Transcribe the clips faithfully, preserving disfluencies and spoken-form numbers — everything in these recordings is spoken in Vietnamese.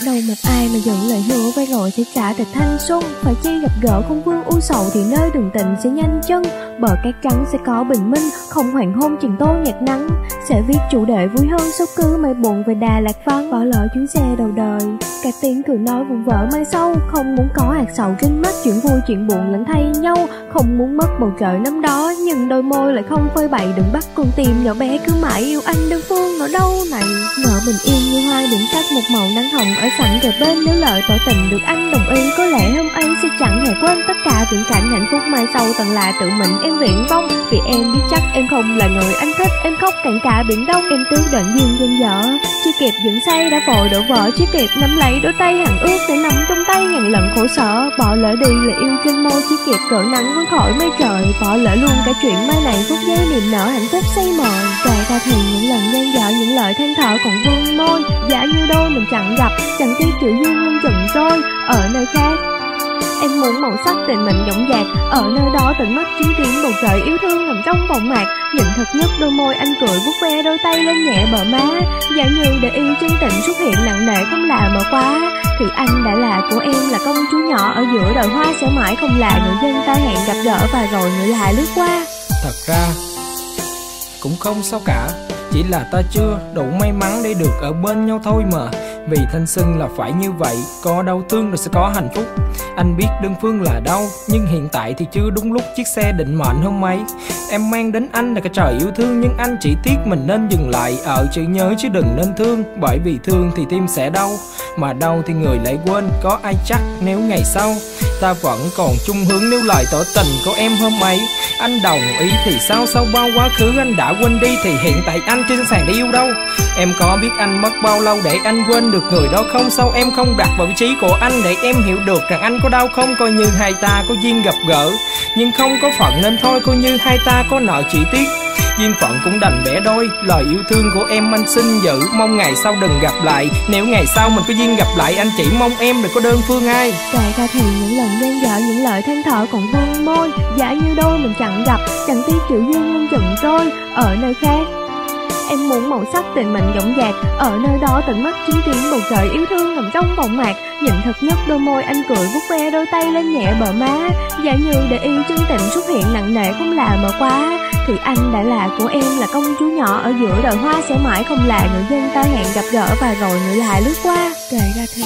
Đâu một ai mà dựng lời hứa với rồi sẽ trả thịt thanh xuân. Phải chi gặp gỡ không vương u sầu thì nơi đường tình sẽ nhanh chân. Bờ cát trắng sẽ có bình minh, không hoàng hôn chìm tô nhạt nắng. Sẽ viết chủ đề vui hơn số cứ mây buồn về Đà Lạt vắng. Bỏ lỡ chuyến xe đầu đời, cả tiếng cười nói vụn vỡ mai sau. Không muốn có hạt sầu trên mắt, chuyện vui chuyện buồn lẫn thay nhau. Không muốn mất bầu trời năm đó, nhưng đôi môi lại không phơi bày. Đừng bắt con tim nhỏ bé cứ mãi yêu anh đơn phương nỗi đau này. Nở bình yên như hoa điểm sắc một màu nắng hồng ở sẵn kề bên. Nếu lời tỏ tình được anh đồng ý, có lẽ hôm ấy sẽ chẳng hề quên tất cả viễn cảnh hạnh phúc mai sau. Tận là tự mình em viễn vong, vì em biết chắc em không là người anh thích. Em khóc cạn cả biển đông, em tước đoạn duyên dân dở. Chưa kịp dựng say đã vội đổ vỡ, chưa kịp nắm lấy đôi tay hàng ước để nằm trong tay ngàn lần khổ sở. Bỏ lỡ đi là yêu trên môi, chỉ kịp cỡ nắng vươn khỏi mây trời. Bỏ lỡ luôn cả chuyện mai này, phút giây niềm nở hạnh phúc say mờ. Trải ra thì những lần gian dở, những lời than thở còn vương môi. Giả như đôi mình chẳng gặp, chẳng tiếc chịu duyên nhưng dần trôi ở nơi khác. Em muốn màu sắc tình mình dõng dạc, ở nơi đó tận mắt chứng kiến bầu trời yêu thương nằm trong vòng mạc. Nhìn thật nhất đôi môi anh cười vuốt ve đôi tay lên nhẹ bờ má. Giả như để ý chân tình xuất hiện nặng nề không là mờ quá, thì anh đã là của em, là công chúa nhỏ ở giữa đời hoa. Sẽ mãi không là người dân ta hẹn gặp gỡ và rồi người lại lướt qua. Thật ra cũng không sao cả, chỉ là ta chưa đủ may mắn để được ở bên nhau thôi mà. Vì thanh xuân là phải như vậy, có đau thương rồi sẽ có hạnh phúc. Anh biết đơn phương là đau, nhưng hiện tại thì chưa đúng lúc chiếc xe định mệnh hôm ấy. Em mang đến anh là cả trời yêu thương, nhưng anh chỉ tiếc mình nên dừng lại ở chữ nhớ chứ đừng nên thương. Bởi vì thương thì tim sẽ đau, mà đau thì người lại quên. Có ai chắc nếu ngày sau ta vẫn còn chung hướng, nếu lời tỏ tình của em hôm ấy anh đồng ý thì sao? Sau bao quá khứ anh đã quên đi, thì hiện tại anh trên sàn để yêu đâu. Em có biết anh mất bao lâu để anh quên được người đó không? Sao em không đặt vào vị trí của anh để em hiểu được rằng anh có đau không? Coi như hai ta có duyên gặp gỡ, nhưng không có phận nên thôi. Coi như hai ta có nợ chỉ tiếc, duyên phận cũng đành bẻ đôi. Lời yêu thương của em anh xin giữ, mong ngày sau đừng gặp lại. Nếu ngày sau mình có duyên gặp lại, anh chỉ mong em đừng có đơn phương ai. Kể ra thì những lần gian dở, những lời than thở còn vương môi. Giả như đôi mình chẳng gặp, chẳng tiếc chịu duyên nhưng dần trôi ở nơi khác. Em muốn màu sắc tình mình dõng dạc, ở nơi đó tận mắt chứng kiến bầu trời yêu thương nằm trong vòng mạc. Nhìn thật nhất đôi môi anh cười vuốt ve đôi tay lên nhẹ bờ má. Giả như để ý chân tình xuất hiện nặng nề không là mờ quá, thì anh đã là của em, là công chúa nhỏ ở giữa đời hoa. Sẽ mãi không là người dân ta hẹn gặp gỡ và rồi người lại lướt qua. Kể ra thì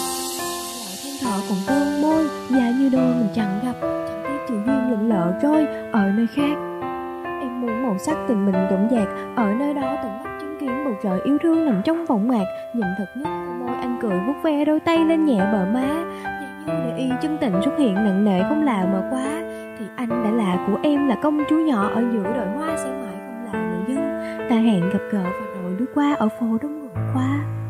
lời than thở còn vương môi. Giả như đôi mình chẳng gặp, chẳng tiếc chịu duyên lụm lợ trôi ở nơi khác. Em muốn màu sắc tình mình dõng dạc, ở nơi đó tận mắt chứng kiến bầu trời yêu thương nằm trong vòng mạc. Nhìn thật nhất đôi môi anh cười vuốt ve đôi tay lên nhẹ bờ má. Giả như để ý chân tình xuất hiện nặng nề không là mờ quá, thì anh đã là của em, là công chúa nhỏ ở giữa đời hoa. Sẽ mãi không là người dân ta hẹn gặp gỡ và rồi lướt qua ở phố đông người quá.